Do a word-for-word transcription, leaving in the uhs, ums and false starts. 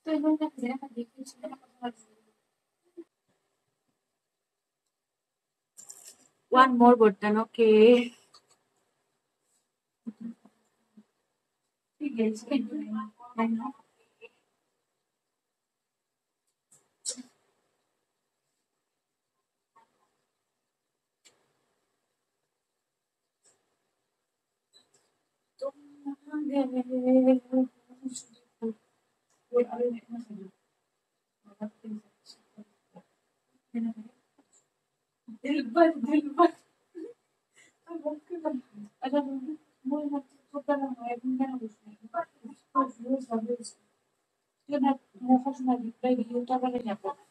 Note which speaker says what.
Speaker 1: One more button, okay. दिलबर दिलबर अगर muy super yo no mojas una libra y yo estaba en la